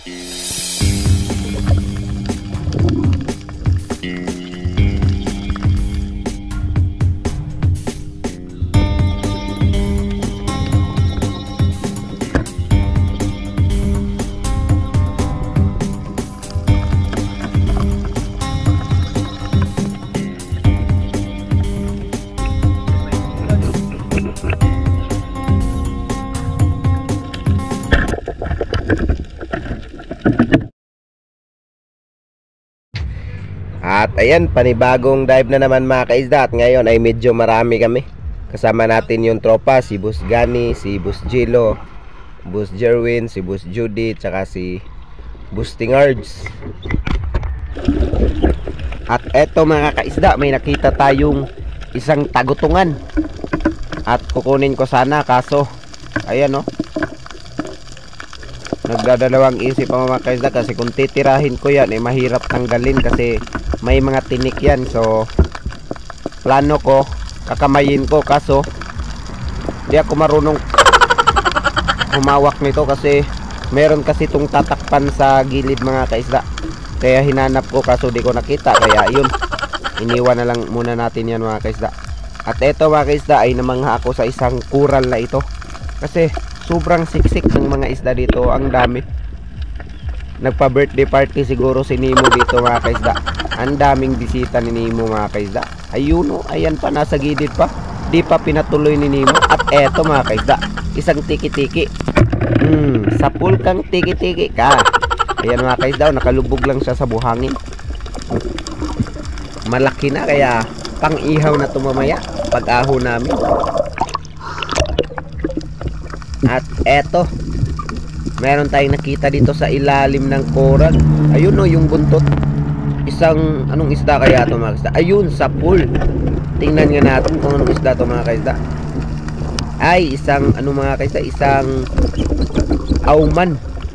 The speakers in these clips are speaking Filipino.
At ayan, panibagong dive na naman mga kaisda. At ngayon ay medyo marami kami. Kasama natin yung tropa, si Boss Gani, si Boss Jilo, Boss Jerwin, si Boss Judy, tsaka si Boss Tingards. At eto mga kaisda, may nakita tayong isang tagutungan. At kukunin ko sana, kaso ayan o, nagdadalawang isip ang mga kaisda, kasi kung titirahin ko yan ay mahirap tanggalin kasi may mga tinik yan. So plano ko kakamayin ko, kaso di ako marunong humawak nito kasi meron kasi itong tatakpan sa gilid mga kaisda. Kaya hinanap ko kaso di ko nakita, kaya yun, iniwan na lang muna natin yan mga kaisda. At eto mga kaisda ay namangha ako sa isang kural na ito kasi sobrang siksik ng mga isda dito, ang dami. Nagpa birthday party siguro si Nemo dito mga kaisda. Ang daming bisita ni Nemo mga kaisda. Ayun o, ayan pa, nasa gilid pa, di pa pinatuloy ni Nemo. At eto mga kaisda, isang tiki-tiki. Sapul kang tiki-tiki ka. Ayan mga kaisda, nakalubog lang siya sa buhangin. Malaki na, kaya pang ihaw na tumamaya pag aho namin. At eto, meron tayong nakita dito sa ilalim ng coral. Ayun o, yung buntot. Isang, anong isda kaya ito mga kaisda? Ayun, sapul. Tingnan nga natin kung anong isda ito mga kaisda. Ay, isang, ano mga kaisda? Isang auman.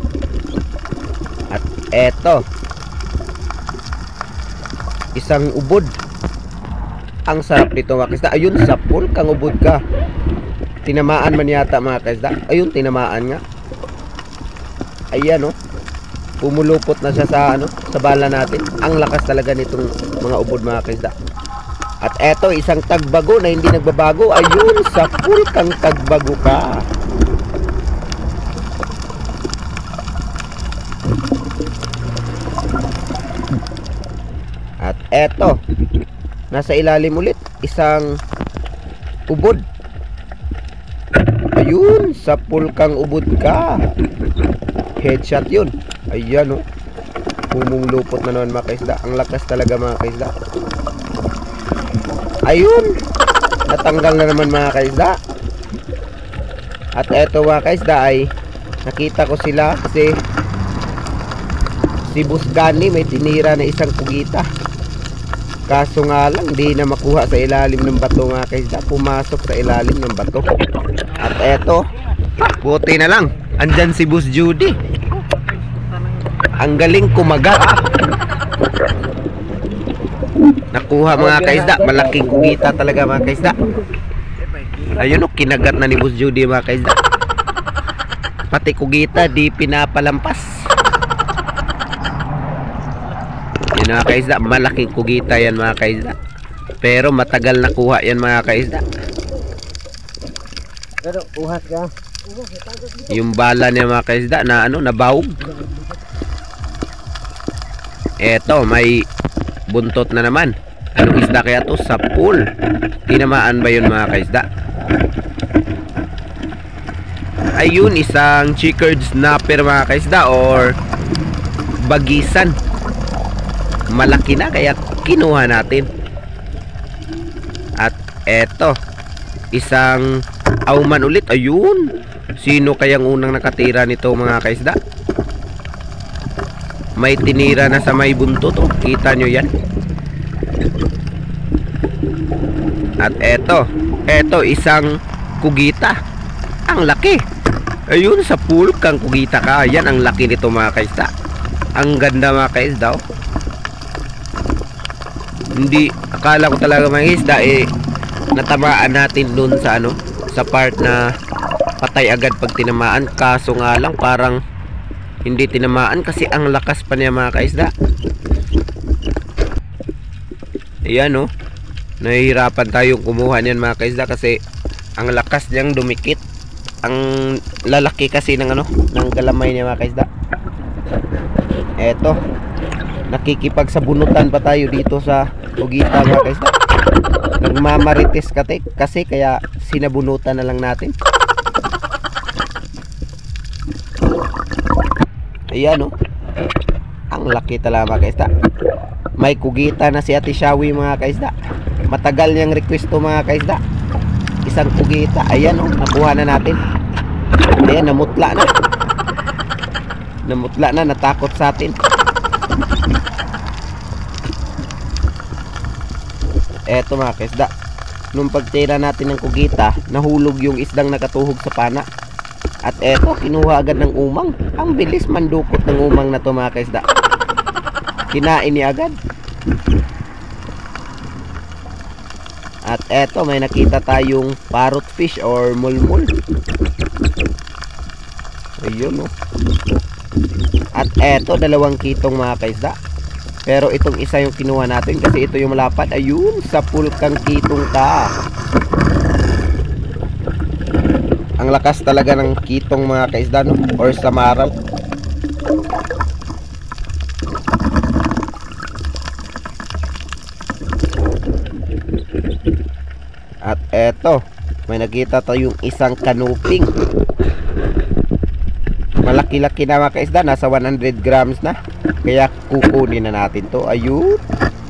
At eto, isang ubod. Ang sarap nito mga kaisda. Ayun, sapul, kang ubod ka. Tinamaan man yata mga kaisda. Ayun, tinamaan nga. Ayan o, pumulupot na siya sa ano, sa bala natin. Ang lakas talaga nitong mga ubod mga kaisda. At eto, isang tagbago na hindi nagbabago. Ayun, sapul kang tagbago ka. At eto, nasa ilalim ulit, isang ubod. Ayun, sapul kang ubod ka. Headshot yun. Ayan o, pumulupot na naman mga kaisda. Ang lakas talaga mga kaisda. Ayun, natanggal na naman mga kaisda. At eto mga kaisda ay nakita ko sila kasi si Boss Gani may tinira na isang pugita. Kaso nga lang di na makuha sa ilalim ng bato mga kaisda. Pumasok sa ilalim ng bato. At eto, buti na lang andyan si Boss Judy. Ang galing kumagat. Nakuha mga kaisda. Malaking kugita talaga mga kaisda. Ayun o, kinagat na ni Boss Judy mga kaisda. Pati kugita di pinapalampas. Yan mga kaisda, malaking kugita yan mga kaisda. Pero matagal na kuha yan mga kaisda. Pero uhas ka. Yung bala niya mga kaisda na ano, nabawog. Eto, may buntot na naman. Anong isda kaya to? Sapul. Tinamaan ba yun mga kaisda? Ayun, isang checkered snapper mga kaisda, or bagisan. Malaki na kaya kinuha natin. At eto, isang auman ulit. Ayun, sino kayang unang nakatira nito mga kaisda? May tinira na sa may buntot oh. Kita nyo yan. At eto, isang kugita. Ang laki. Ayun, sa pool kang kugita ka. Yan ang laki nito mga kaisda. Ang ganda mga kaisda oh. Hindi, akala ko talaga mga isda natamaan natin dun sa ano, sa part na patay agad pag tinamaan. Kaso nga lang parang hindi tinamaan kasi ang lakas pa niya mga kaisda. Ayan oh. Nahihirapan tayong kumuha niyan mga kaisda kasi ang lakas niyang dumikit. Ang lalaki kasi ng ng galamay niya mga kaisda. Eto. Nakikipagsabunutan pa tayo dito sa ugita mga kaisda. Nagmamarites kasi kaya sinabunutan na lang natin. Ayan oh. Ang laki talaga mga kaisda. May kugita na si Ate Shawi mga kaisda. Matagal niyang requesto mga kaisda. Isang kugita. Ayan oh, nakuha na natin. Ayan, namutla na. Namutla na, natakot sa atin. Eto mga kaisda. Nung pagtira natin ng kugita, nahulog yung isdang nakatuhog sa pana. At eto, kinuha agad ng umang. Ang bilis mandukot ng umang na to mga kaisda. Kinain niya agad. At eto, may nakita tayong parrot fish or mulmul. Ayun oh. At eto, 2 kitong mga kaisda. Pero itong isa yung kinuha natin kasi ito yung malapad. Ayun, sa pulkang kitong ka. Ang lakas talaga ng kitong mga kaisda no? Or samaral. At eto, may nakita tayong isang kanuping. Malaki-laki na mga kaisda, nasa 100 grams na. Kaya kukunin na natin to. Ayun.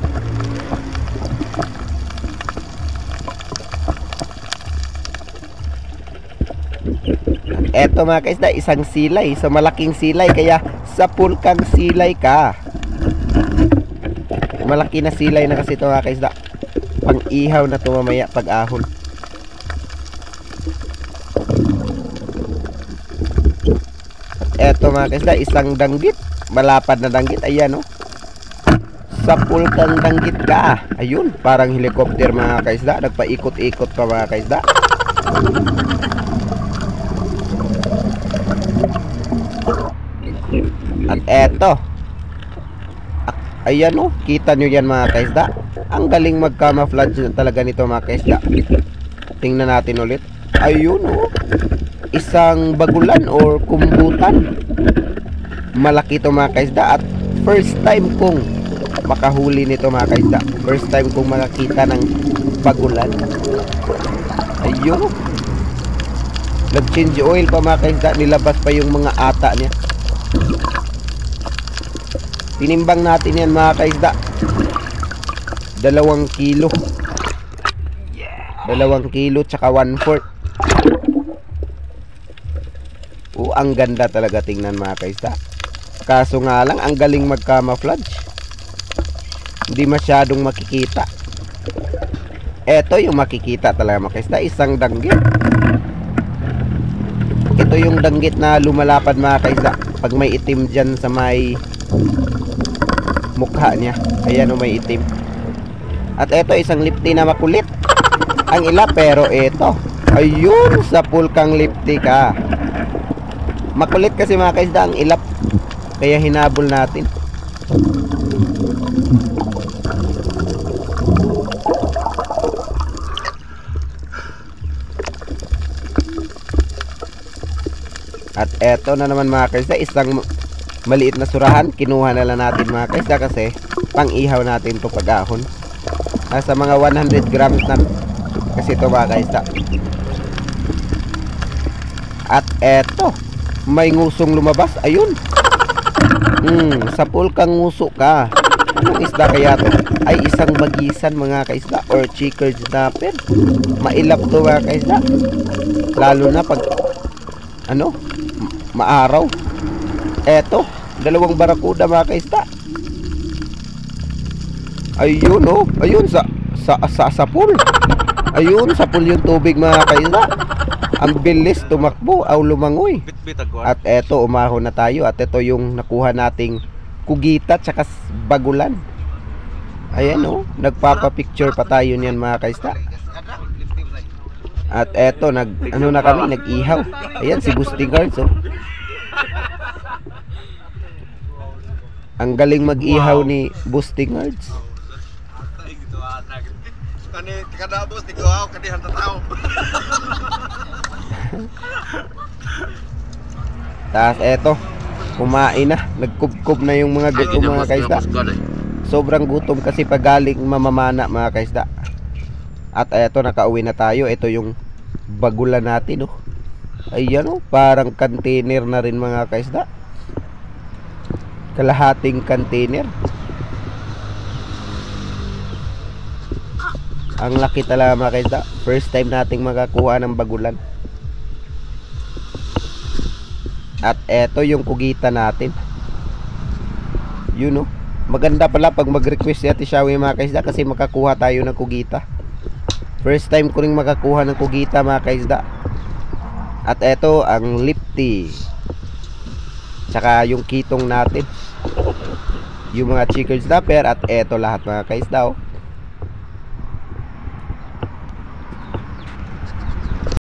At eto mga kaisda, isang silay. So malaking silay, kaya sa pulkang silay ka. Malaki na silay na kasi ito mga kaisda. Pang ihaw na ito mamaya pag ahon. Eto mga kaisda, isang danggit. Malapad na danggit, ayan oh. Sa pulkang danggit ka. Ayun, parang helicopter mga kaisda. Nagpaikot-ikot pa mga kaisda. At eto, ayan oh, kita nyo yan mga kaisda. Ang galing mag-camouflage talaga nito mga kaisda. Tingnan natin ulit. Ayun oh, isang bagulan or kumbutan. Malaki ito mga kaisda. At first time kong makahuli nito mga kaisda. First time kong makakita ng bagulan. Ayun, nag-change oil pa mga kaisda. Nilabas pa yung mga ata niya. Tinimbang natin yan mga kaisda. 2 kilo. 2 kilo tsaka 1/4. Ang ganda talaga tingnan mga kaisda. Kaso nga lang, ang galing mag-camouflage. Hindi masyadong makikita. Eto yung makikita talaga mga kaisda. Isang danggit. Ito yung danggit na lumalapad mga kaisda. Pag may itim dyan sa may mukha niya. Ayan o, may itim. At eto, isang lipti na makulit. Ang ila, pero eto. Ayun, sa pulkang lipti ka. Makulit kasi mga kaisda ang ilap. Kaya hinabol natin. At eto na naman mga kaisda, isang maliit na surahan. Kinuha na lang natin mga kaisda kasi pang ihaw natin to pag-ahon. Nasa mga 100 grams na kasi ito mga kaisda. At eto, may ngusong lumabas. Ayun. Sa pulkang nguso ka. Anong isda kaya to? Ay isang bagisan mga kaisda or chickered snapper. Mailap to mga kaisda. Lalo na pag maaraw. Eto, 2 barakuda mga kaisda. Ayun oh, ayun sa pool. Ayun, sa pool yung tubig mga kaisda. Ang bilis tumakbo aw lumangoy. At eto, umahon na tayo. At eto yung nakuha nating kugita tsaka bagulan. Ayan oh, nagpapa-picture pa tayo niyan mga kaisda. At eto, na kami, nag-ihaw. Ayan si Boosting Guards oh. Ang galing mag-ihaw ni Boosting Hearts. Kani kada boss di ko ako kani hanta tao. Tapos eto, kumain na. Nagkubkob na yung mga gutom mga kaisda. Sobrang gutom kasi pag galing mamamana mga kaisda. At eto, nakauwi na tayo. Ito yung bagulan natin, oh. Ayan, oh, parang container na rin mga kaisda. Kalahating container. Ang laki talaga mga kaisda. First time nating makakuha ng bagulan. At eto yung kugita natin. Yun, oh. Maganda pala pag mag-request si Ate Shawi mga kaisda, kasi makakuha tayo ng kugita. First time ko rin makakuha ng kugita mga kaisda. At eto ang lipty. Tsaka yung kitong natin. Yung mga chicken snapper. At eto lahat mga kaisda, oh.